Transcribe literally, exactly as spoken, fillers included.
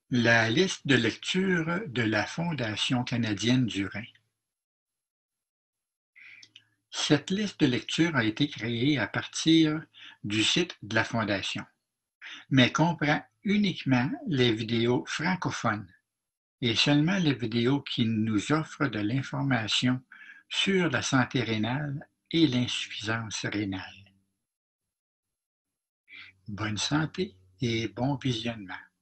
La liste de lecture de la Fondation canadienne du Rhin. Cette liste de lecture a été créée à partir du site de la Fondation, mais comprend uniquement les vidéos francophones et seulement les vidéos qui nous offrent de l'information sur la santé rénale et l'insuffisance rénale. Bonne santé et bon visionnement.